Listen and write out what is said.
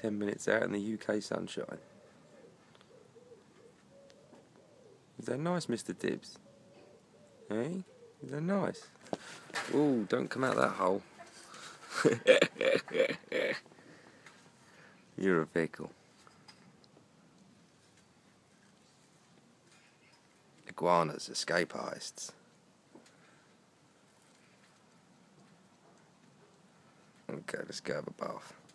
10 minutes out in the UK sunshine. Is that nice, Mr. Dibbs? Eh? Is that nice? Ooh, don't come out that hole. You're a pickle. Iguanas escape heists. Okay, let's go have a bath.